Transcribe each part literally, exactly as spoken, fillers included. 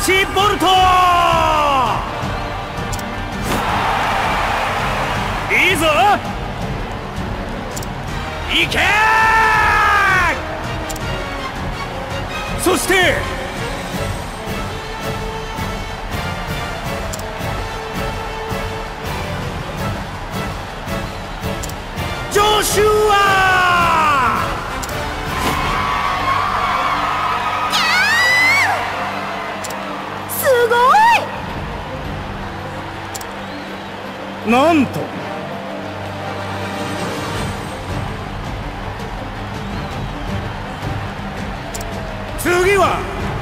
シボルト。いいぞ、いけ。そしてジョシュア。 すごい。 なんと次は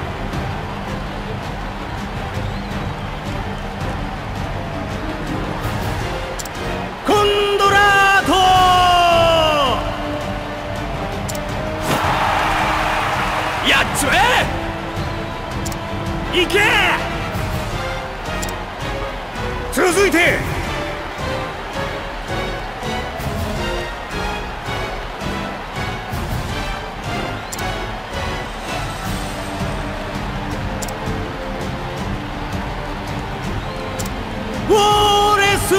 コンドラート。やっちまえ。いけ。続いてウォーレス。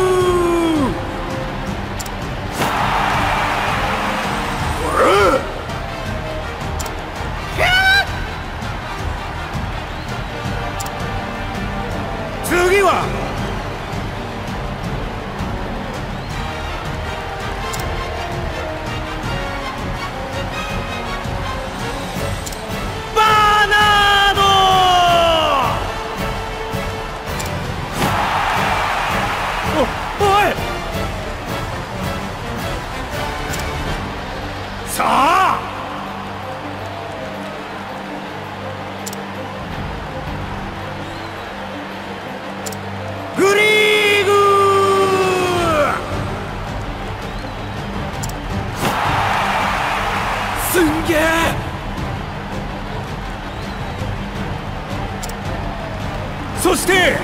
次はバーナード。おい、さあグリーグ。すんげえ。そして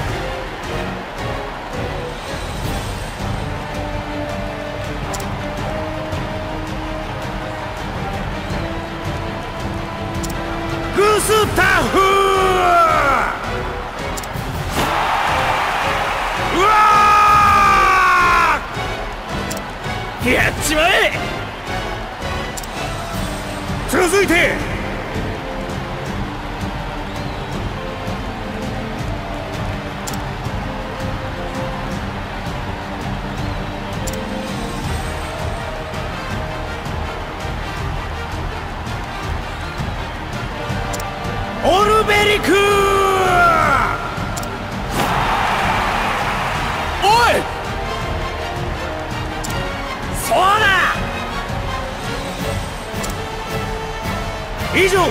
グスタフ。うわー、やっちまえ。続いてオルベリク。おい、そうだ。以上。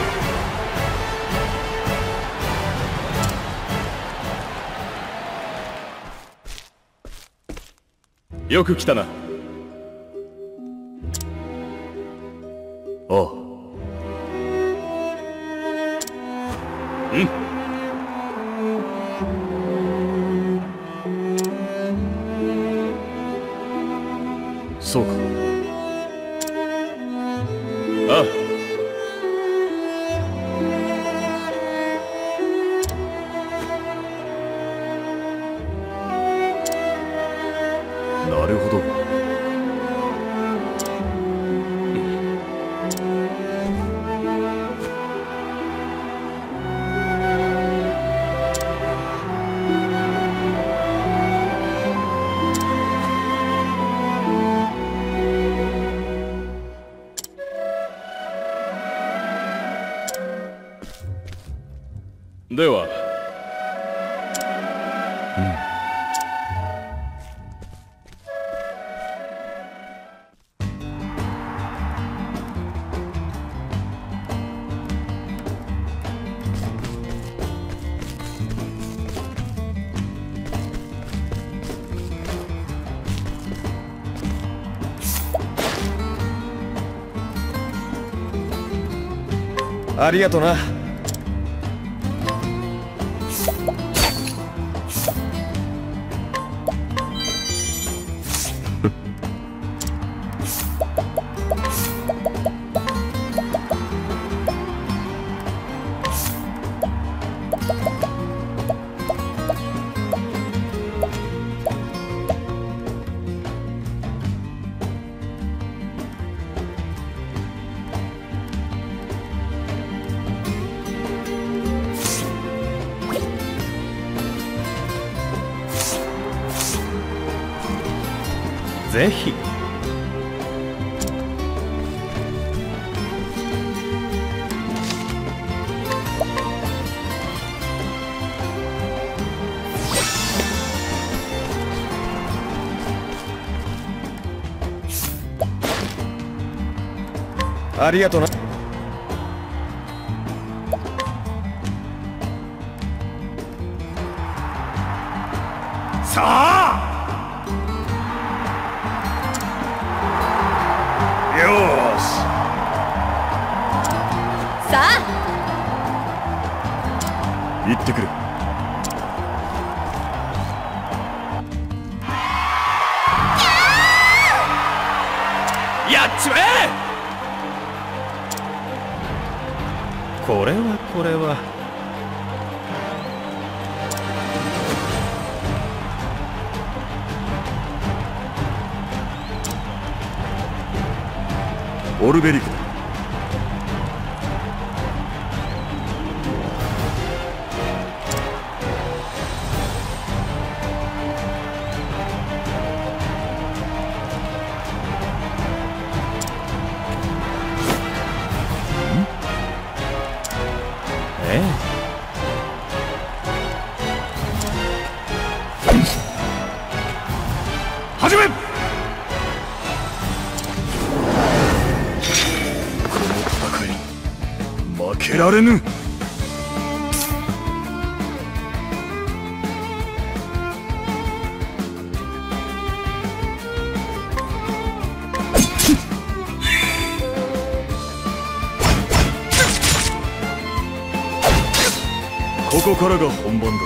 よく来たな。おう。うん。そうか。ああ。なるほど。では、 ありがとな。 ぜひ。ありがとな。 さあ、よーし。 さあ、 行ってくる。 やっちまえ。 これはこれは。オルベリクだ。ええ。 始め。負けられぬ。ここからが本番だ。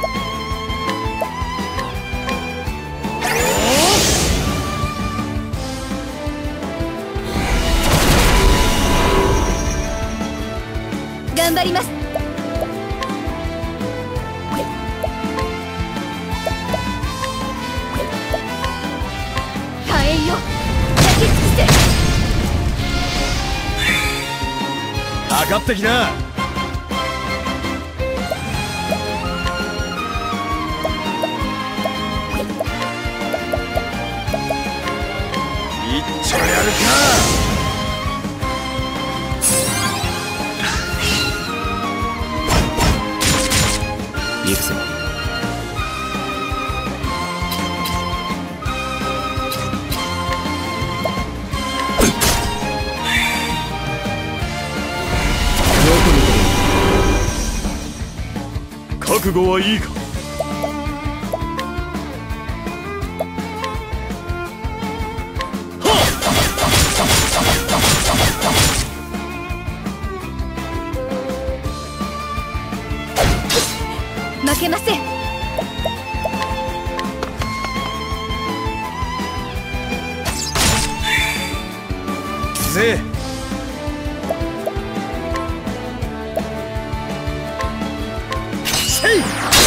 頑張ります。火炎よ、焼き尽くせ。 かかってきな。いっちょやるか。行くぞ。 覚悟はいいか。 負けません。 ぜせい。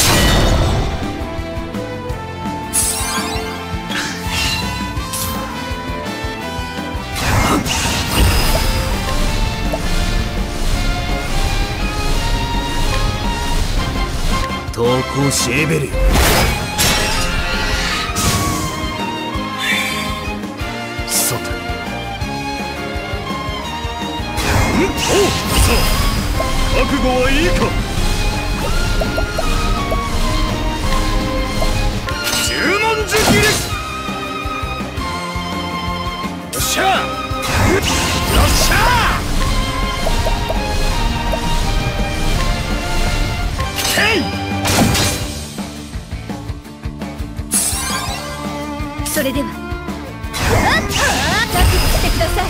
投稿しエベルよ。さて、んおう、さあ覚悟はいいか。十文字切り。よっしゃ、よっしゃ。へい。 それでは、覚悟してください。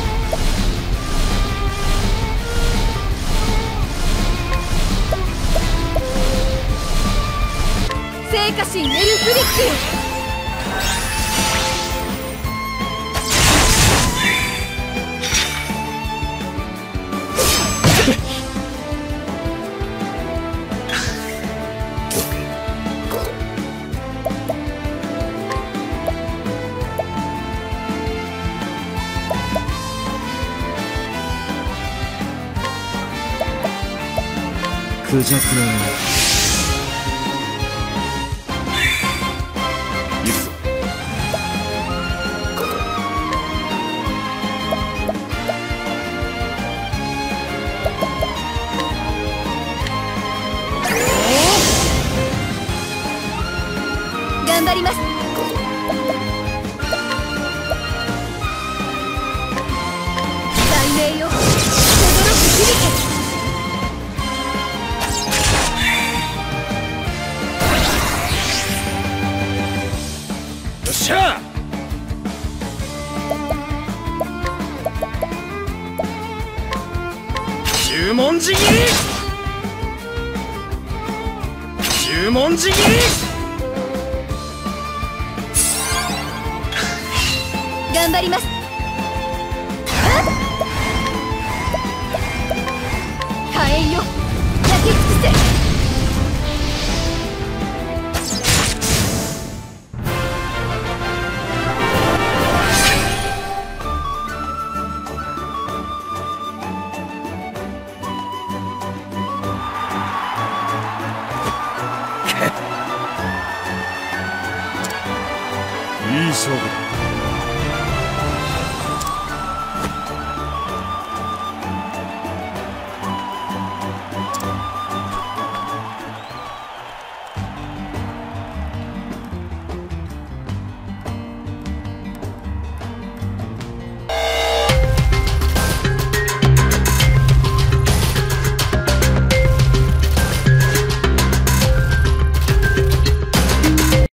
聖火神エルフリック。 クジャクな。行くぞ。 張ります。雷鳴よ、轟く響け。 よっしゃ。十文字切り、十文字切り。 頑張ります。火炎よ、焼き尽くせ。